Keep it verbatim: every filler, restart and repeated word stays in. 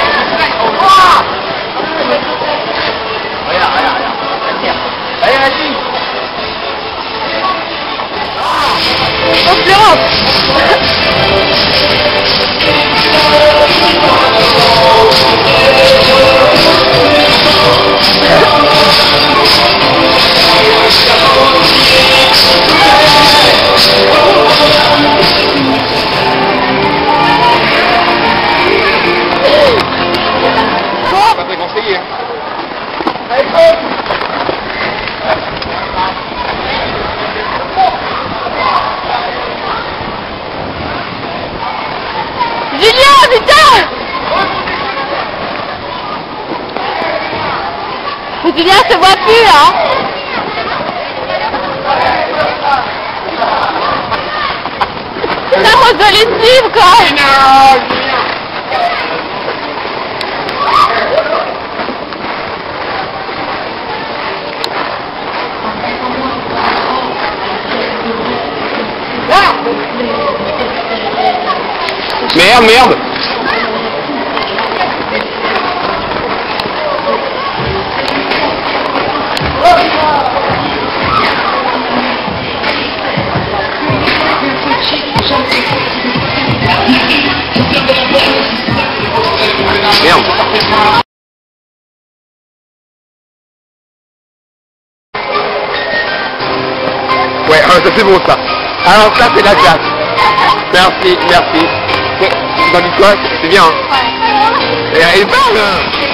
Regarde, regarde, regarde. Allez, vas-y. Pas très conseillé. Allez, go! Julien, putain! Mais Julien se voit plus, hein? Putain, moi je dois les suivre, quoi! Merde, merde. Merde. Ouais, ah, ça c'est bon ça. Alors ça c'est la classe. Merci, merci. Bon, tu t'en dis quoi? C'est bien, hein? Ouais. Et elle parle!